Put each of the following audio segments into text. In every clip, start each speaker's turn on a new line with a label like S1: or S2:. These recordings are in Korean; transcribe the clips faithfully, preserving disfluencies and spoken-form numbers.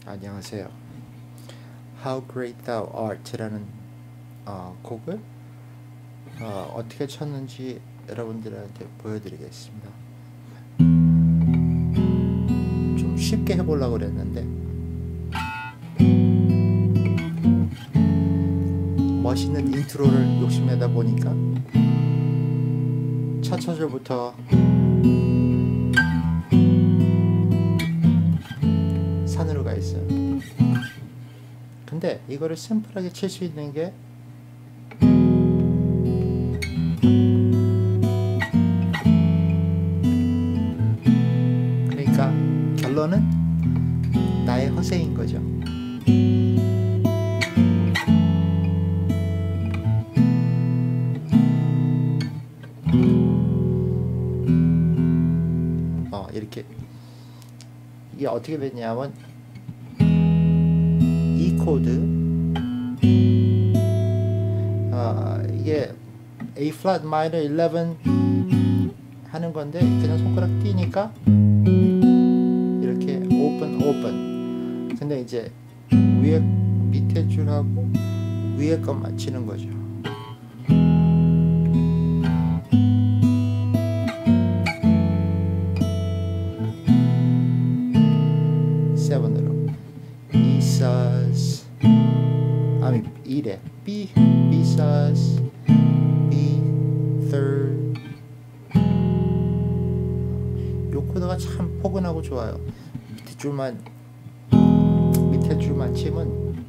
S1: 안녕하세요. How Great Thou Art라는 어, 곡을 어, 어떻게 쳤는지 여러분들한테 보여드리겠습니다. 좀 쉽게 해보려고 그랬는데 멋있는 인트로를 욕심내다 보니까 첫 소절부터 산으로 가 있어요. 근데 이거를 심플하게 칠 수 있는 게 그러니까 결론은 나의 허세인 거죠. 어 이렇게 이게 어떻게 됐냐면 E 코드 어, 이게 A flat minor eleven 하는 건데 그냥 손가락 띄니까 이렇게 open open. 근데 이제 위에 밑에 줄하고 위에 것 맞추는 거죠. 세븐으로 E sus 아니 E래 B B sus B third. 요 코드가 참 포근하고 좋아요. 밑에 줄만 밑에 줄만 치면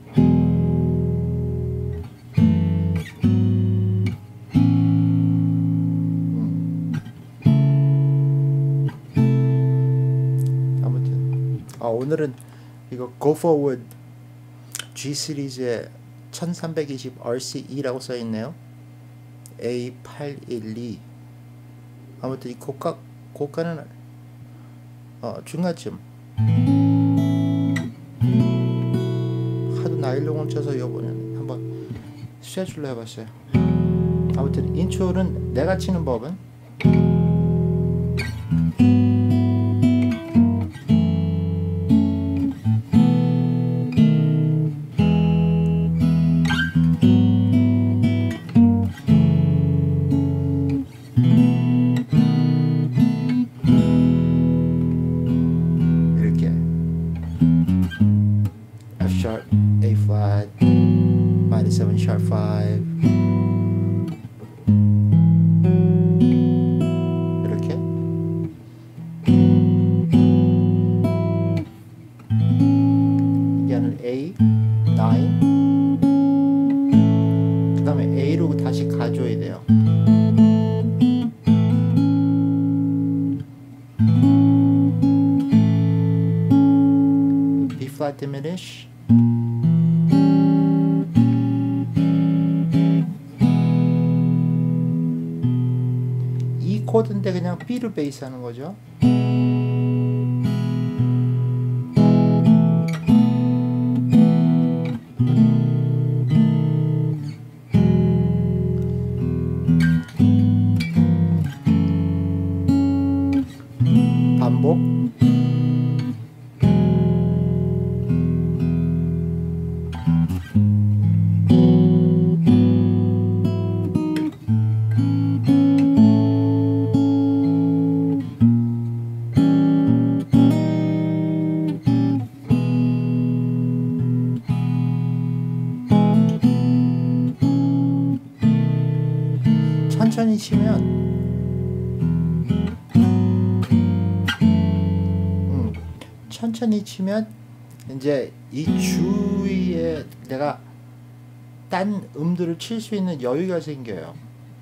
S1: 음. 아무튼 아 오늘은 이거 Go Forward G 시리즈의 천삼백이십 알씨이라고 써있네요. 에이 팔백십이. 아무튼 이 고가, 고가는 어, 중간쯤 하도 나일론을 쳐서 요번에는 한번 쇠줄로 해봤어요. 아무튼 인트로는 내가 치는 법은 F sharp, A flat, minor seven sharp five 이렇게 얘는 A nine 그 다음에 A로 다시 가줘야 돼요. B flat diminish E 코드인데 그냥 B를 베이스 하는 거죠. 반복 천천히 치면 음, 천천히 치면 이제 이 주위에 내가 딴 음들을 칠 수 있는 여유가 생겨요.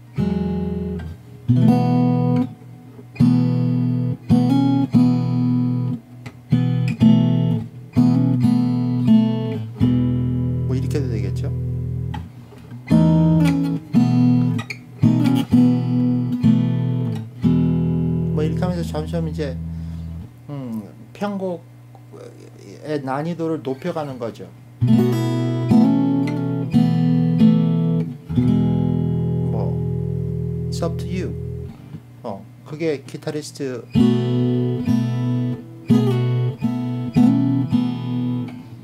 S1: 뭐 이렇게 해도 되겠죠? 뭐 이렇게 하면서 점점 이제 음, 편곡의 난이도를 높여가는 거죠. 뭐 It's up to you. 어, 그게 기타리스트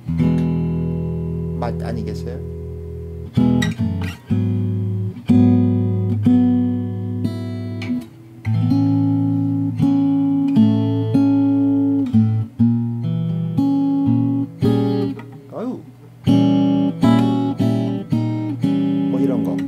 S1: 맛 아니겠어요? 아유, 뭐 이런 거.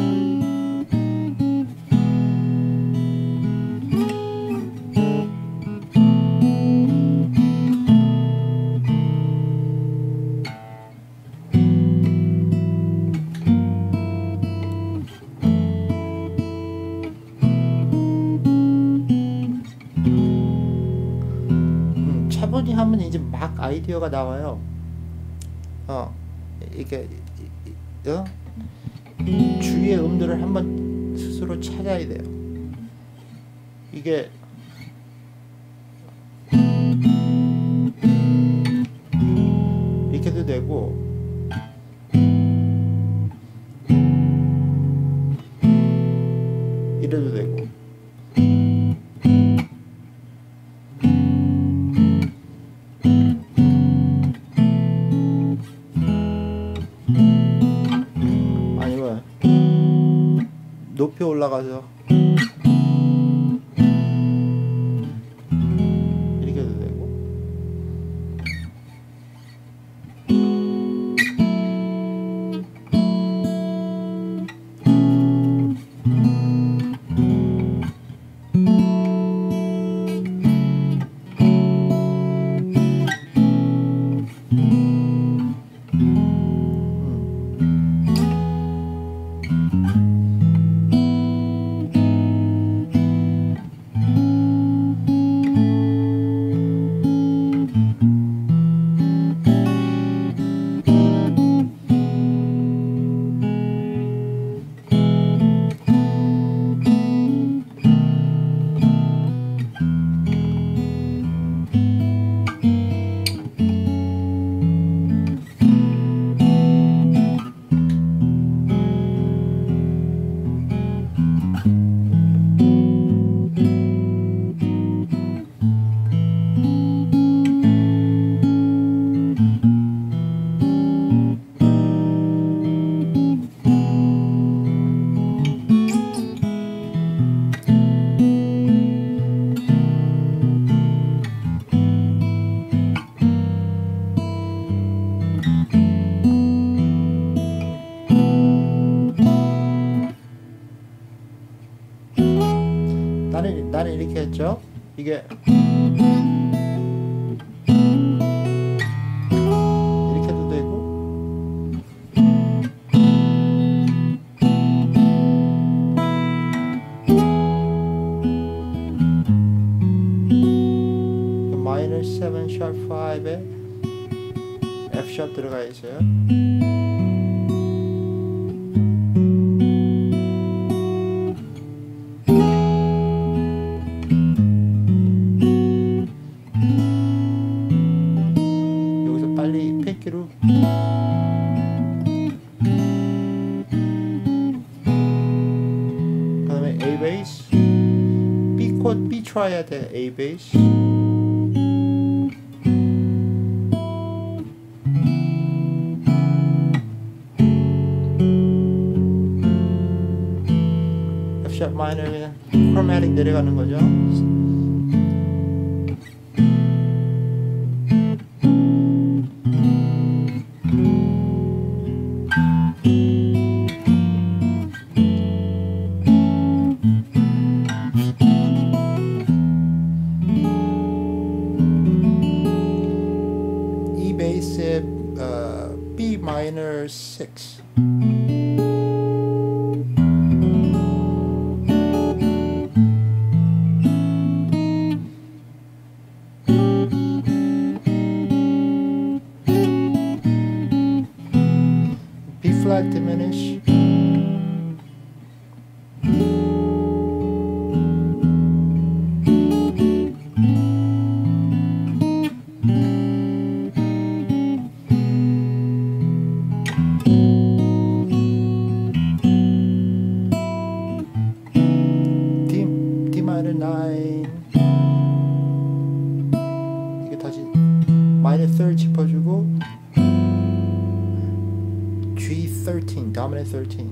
S1: 차분히 하면 이제 막 아이디어가 나와요. 어, 이게 어? 주위의 음들을 한번 스스로 찾아야 돼요. 이게 이렇게도 되고 이래도 되고. 아니면 높이 올라가서 이렇게도 되고. 나는 나는 이렇게 했죠. 이게 이렇게 해도 되고, 마이너 세븐 샵 파이브에 F 샵 들어가 있어요. 로 그다음에 A 베이스, B 코드, B 트라이야 돼. A 베이스, F 샵 마이너 그냥 크로마틱 내려가는 거죠. 베이스의 uh, B minor six. B flat diminish. minor nine. 이게 다시 minor third 짚어주고 G thirteen, dominant thirteen.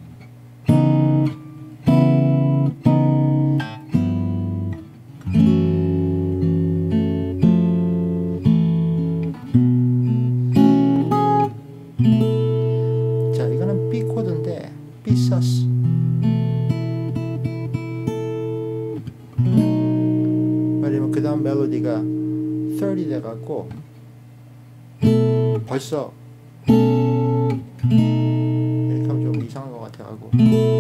S1: 자, 이거는 B 코드인데 B sus. 왜냐면 그 다음 멜로디가 삼십 돼갖고 벌써 이렇게 하면 좀 이상한 것 같아가지고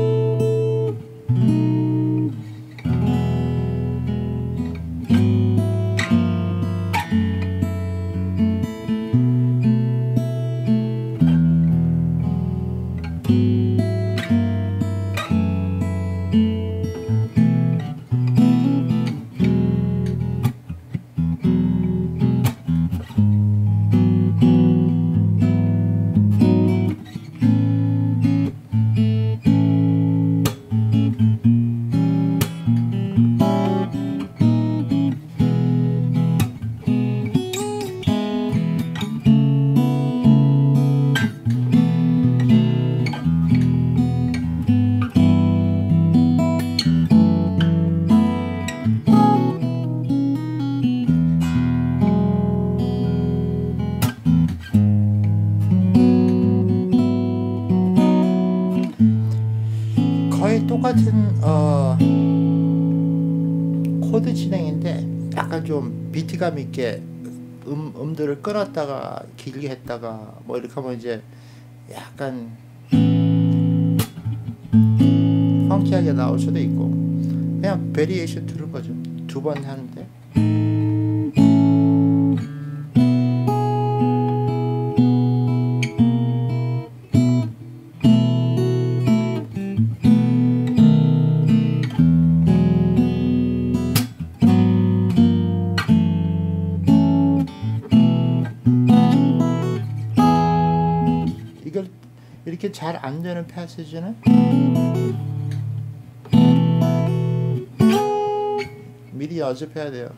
S1: 똑같은 어, 코드 진행인데 약간 좀 비트감 있게 음, 음들을 끊었다가 길게 했다가 뭐 이렇게 하면 이제 약간 펑키하게 나올 수도 있고 그냥 베리에이션 두는 거죠. 두 번 하는데 이렇게 잘 안 되는 패시지는 미리 연습해야 돼요.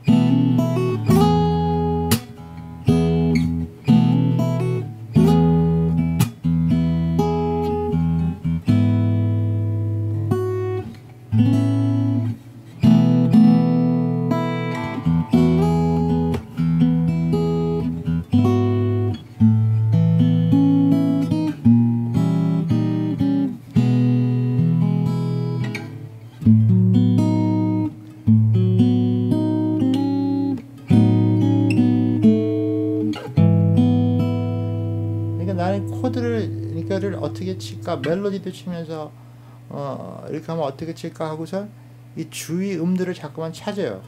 S1: 나는 코드를 이거를 어떻게 칠까 멜로디도 치면서 어 이렇게 하면 어떻게 칠까 하고서 이 주위 음들을 자꾸만 찾아요.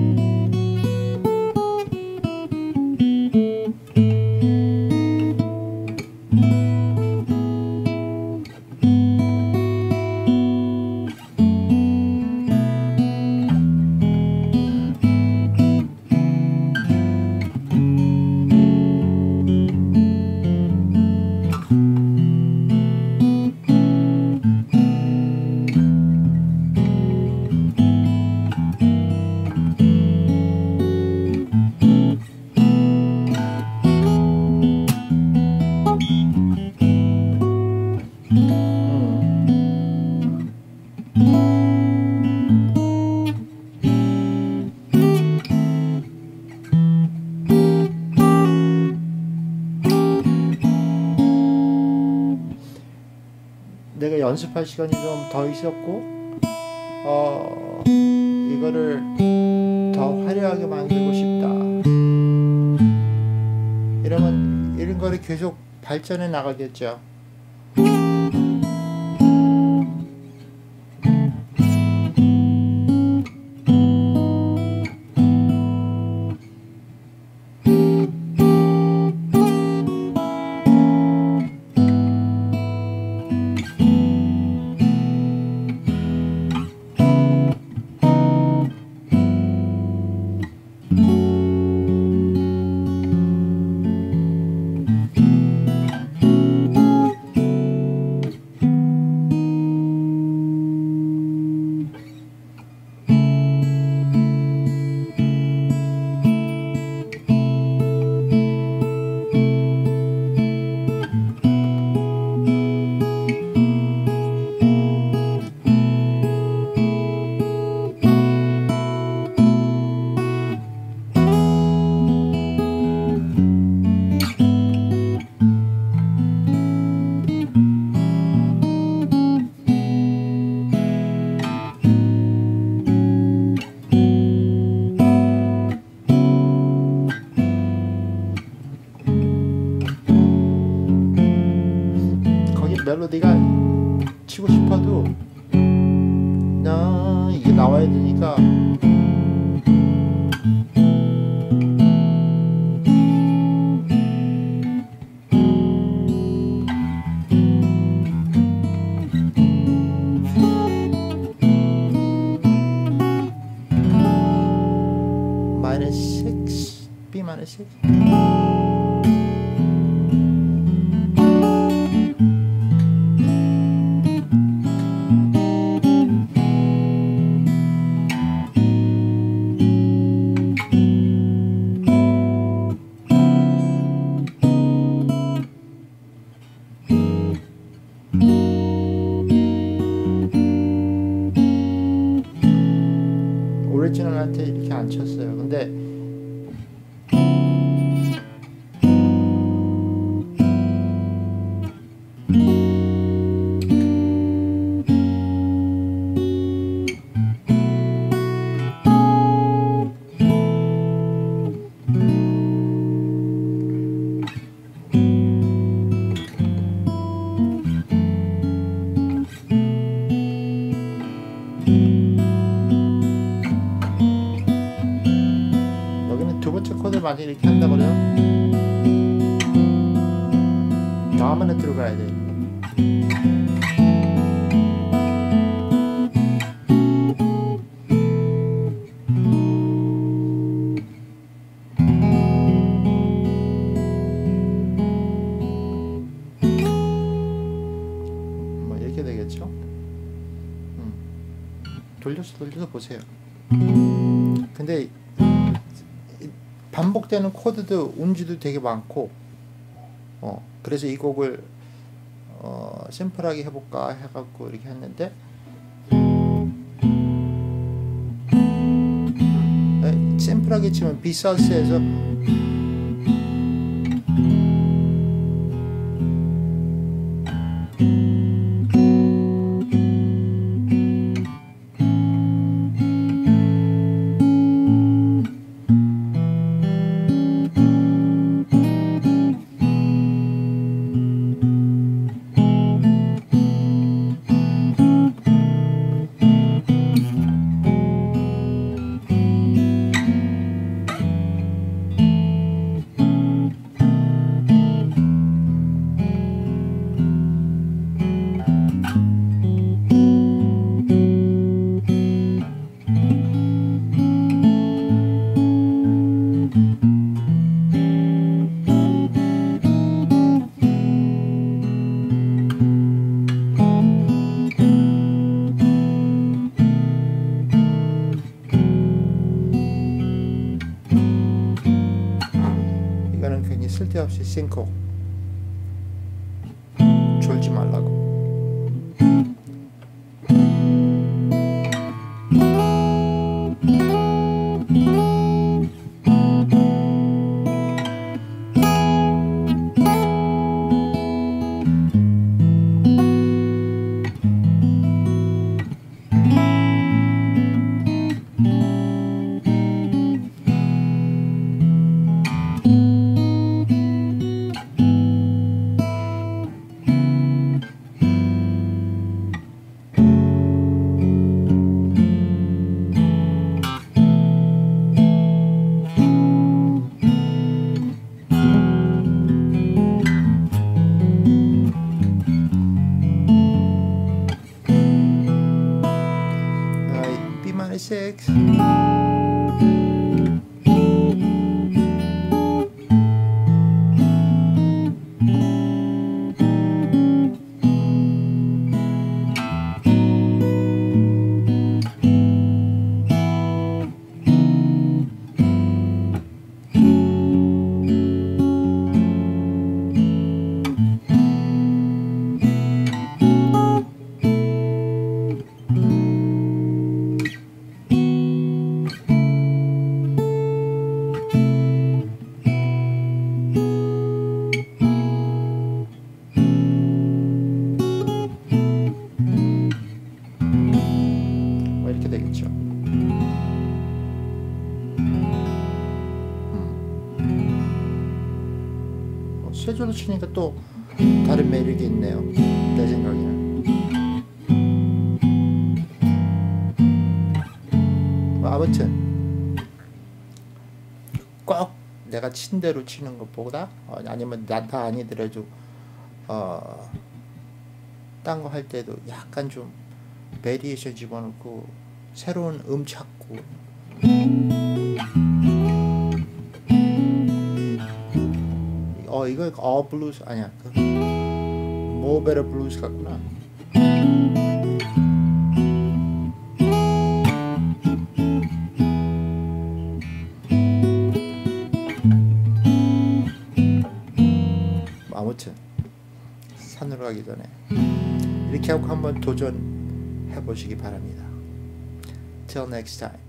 S1: 내가 연습할 시간이 좀 더 있었고 어 이거를 더 화려하게 만들고 싶다 이러면 이런 거를 계속 발전해 나가겠죠. 멜로디가 치고 싶어도 나 이게 나와야 되니까 마이너스 육, B 마이너스 육. 오리지널한테 이렇게 안 쳤어요. 근데 만약에 이렇게 한다 그래요? 다음에 들어가야 돼. 뭐 이렇게 되겠죠? 음. 돌려서 돌려서 보세요. 근데 반복되는 코드도 운지도 되게 많고, 어 그래서 이 곡을 어 심플하게 해볼까 해갖고 이렇게 했는데, 에, 심플하게 치면 비사스에서 쓸데없이 싱크 졸지 말라고. six. 세 줄로 치니까 또 다른 매력이 있네요. 내 생각에는. 뭐 아무튼 꼭 내가 친 대로 치는 것보다 어, 아니면 나, 나 아니더라도 어, 딴 거 할 때도 약간 좀 베리에이션 집어넣고 새로운 음 찾고 어 이거 어 블루스 아니야 그 More Better Blues 같구나. 아무튼 산으로 가기 전에 이렇게 하고 한번 도전해 보시기 바랍니다. Till next time.